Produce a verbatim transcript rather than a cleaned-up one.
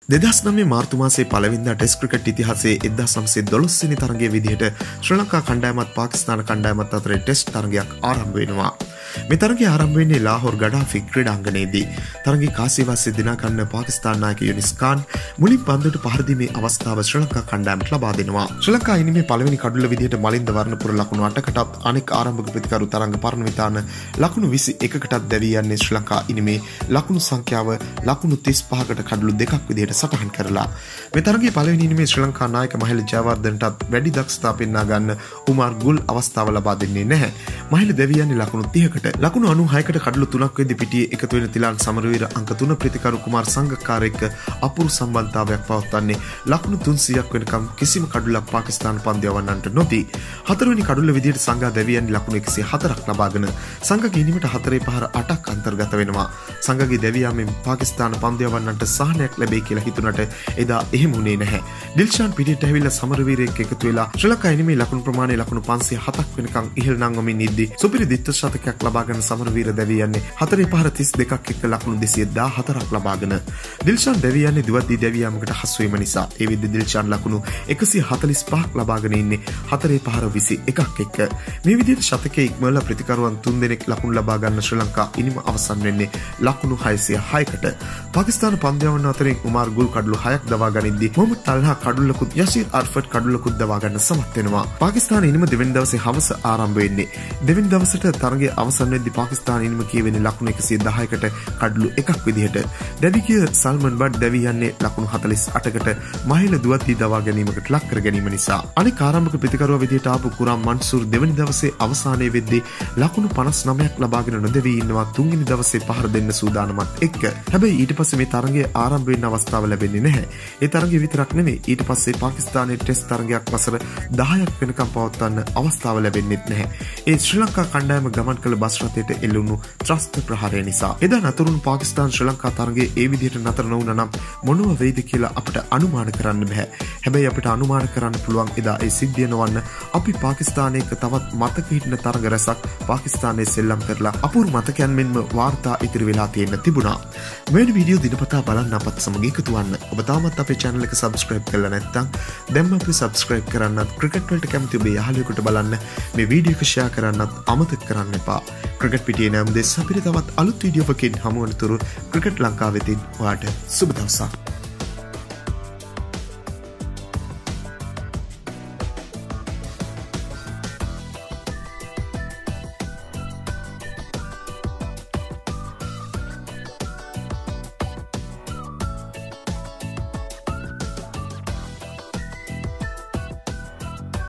දෙදහස් නවය මාර්තු මාසයේ පළවෙනිදා ටෙස්ට් ක්‍රිකට් ඉතිහාසයේ එක්දාස් නවසිය දොළොස් වෙනි තරගයේ විදිහට ශ්‍රී ලංකා කණ්ඩායමත් පාකිස්තාන කණ්ඩායමත් අතර ටෙස්ට් තරගයක් ආරම්භ වෙනවා. මේ තරගය ආරම්භ වෙන්නේ ලාහෝර් ගඩාෆි ක්‍රීඩාංගණයේදී. තරගයේ කාසිවාසී දිනා ගන්න පාකිස්තාන නායක යුනිස් ખાન මුලින් පන්දුවට පහර දීමේ අවස්ථාව ශ්‍රී ලංකා කණ්ඩායමට ලබා දෙනවා. ශ්‍රී ලංකා ඉනිමේ පළවෙනි කඩුල්ල විදිහට මලින්ද වර්ණපුර ලකුණු අටකටත් අනෙක් ආරම්භක ප්‍රතිකරු තරංග පරණවිතාන ලකුණු විසි එකකටත් දැවී යන්නේ ශ්‍රී ලංකා ඉනිමේ ලකුණු සංඛ්‍යාව ලකුණු තිස් පහකට කඩලු දෙකක් විදිහට සටහන් කරලා. මේ තරගයේ පළවෙනි ඉනිමේ ශ්‍රී ලංකා නායක මහිල ජයවර්ධනටත් වැඩි දක්ෂතා පෙන්වා ගන්න උමාර් ගුල් අවස්ථාව ලබා දෙන්නේ නැහැ. මහිල දැවී යන්නේ ලකුණු තිහකට. ලකුණු අනූහයකට කඩලු තුනක් වෙද්දී පිටියේ එකතු වෙන තිලාන් සමරවීර අංක තුන ප්‍රතිකරු කුමාර් සංගක්කාර එක්ක අපූර්ව සම්බන්ධතාවයක් පවත්වන්නේ ලකුණු තුන්සියයක් වෙනකම් කිසිම කඩුලක් පාකිස්තාන පන්දු යවන්නට නොදී. හතරවෙනි කඩුල්ල විදිහට සංගා දැවී යන්නේ ලකුණු එකසිය හතරක් ලබාගෙන සංගගේ ඉනිමට හතරේ පහර අටක් අන්තර්ගත වෙනවා. සංගගේ දැවී යාමෙන් පාකිස්තාන පන්දු යවන්නට සහනයක් ලැබෙයි කියලා හිතුණට එදා එහෙම වුණේ නැහැ. දිල්ෂාන් පිටියට ඇවිල්ලා සමරවීරයෙක් එකතු වෙලා ශ්‍රී ලංකා ඉනිමේ ලකුණු ප්‍රමාණය ලකුණු පන්සිය හතක් වෙනකම් ඉහළ නංවමින් ඉද්දී සුපිරි දිත්ත ශතකයක් ලබාගෙන සමරවීර දැවී යන්නේ හතරේ පහර තිස් දෙකක් එක්ක ලකුණු දෙසිය දාහතරක් ලබාගෙන. දිල්ෂාන් දැවී යන්නේ දුවද්දී දැවී යාමකට හසු වීම නිසා ඒ විදිහට දිල්ෂාන් ලකුණු එකසිය හතළිස් පහක් ලබාගෙන ඉන්නේ හතරේ පහර විසි එකක් එක්ක. මේ විදිහට ශතකයේ ඉක්මවලා ප්‍රතිකරුවන් තුන් දෙනෙක් ලකුණු ලබා ගන්න ශ්‍රී ලංකා ඉනිම අවසන් වෙන්නේ ලකුණු හයසිය හයකට. පාකිස්තාන පන්දු යවන අතරින් උමාර් ගුල් කඩලු හයක් දවා ගනිද්දී මොහමඩ් තල්හා කඩුල්ලකුත් යසීර් අර්ෆට් කඩුල්ලකුත් දවා ගන්න සමත් වෙනවා. පාකිස්තාන ඉනිම දෙවෙනි දවසේ හවස ආරම්භ වෙන්නේ. දෙවෙනි දවසට තරගයේ අවසන් වෙද්දී පාකිස්තාන ඉනිම කියවෙන්නේ ලකුණු එකසිය දහයකට කඩලු එකක් විදිහට. දැවි ගිය සල්මන් බඩ් දැවී යන්නේ ලකුණු හතළිස් අටකට මහිල දුවද්දී දවා ගැනීමකට ලක් කර ගැනීම නිසා. අනෙක් ආරම්භක ප්‍රතිකරුවා විදිහට ආපු කුරාම් මන්සූර් දෙවෙනි දවසේ අවසානයේ වෙද්දී ලකුණු පනස් නවයක් ලබාගෙන නොදැවී ඉන්නවා තුන්වෙනි දවසේ පහර දෙන්න සූදානමත් එක්ක. හැබැයි ඊට පස්සේ මේ තරගයේ ආරම්භ වෙන්න අවස්ථාව ලැබෙන්නේ නැහැ. ඒ තරගය විතරක් නෙමෙයි ඊට පස්සේ පාකිස්තානයේ ටෙස්ට් තරගයක් වසර දහයක් වෙනකම් පවත්වන්න අවස්ථාව ලැබෙන්නේ නැහැ. ඒ ශ්‍රී ලංකා කණ්ඩායම ගමන් කළ බස් රථයට එල්ලුණු ත්‍රස්ත ප්‍රහාරය නිසා. එදා නතරුණු පාකිස්තාන ශ්‍රී ලංකා තරගයේ ඒ විදිහට නතර නොවුණා නම් මොනව වෙයිද කියලා අපිට අනුමාන කරන්න බෑ. හැබැයි අපිට අනුමාන කරන්න පුළුවන් එදා ඒ සිද්ධිය නොවන්න අපි පාකිස්තානයක තවත් මතක හිටින තරග රැසක් පාකිස්තානයේ සෙල්ලම් කරලා අපූර්ව මතකයන් මෙන්ම වාර්තා ඉතිරි වෙලා තියෙන්න තිබුණා. මේ වීඩියෝ දිනපතා බලන්න අපත් සමග එකතු වන්න. ඔබ තාමත් අපේ channel එක subscribe කරලා නැත්නම් දැන්ම අපි subscribe කරන්නත් ක්‍රිකට් වලට කැමති ඔබේ යාළුවෙකුට බලන්න මේ වීඩියෝ එක share කරන්නත් අමතක කරන්න එපා. ක්‍රිකට් පිටියේ නම් දෙස් අපිට තවත් අලුත් වීඩියෝ එකකින් හමු වනතුරු ක්‍රිකට් ලංකාවෙතින් ඔයාට සුබ දවසක්.